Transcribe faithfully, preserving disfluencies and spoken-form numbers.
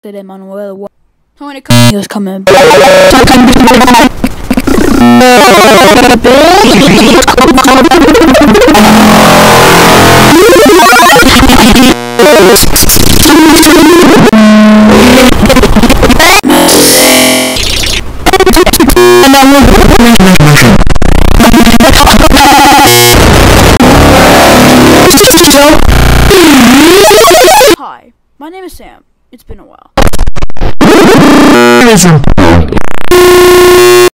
Did Emmanuel what? When it comes, he was coming. Hi, my name is Sam. It's been a while.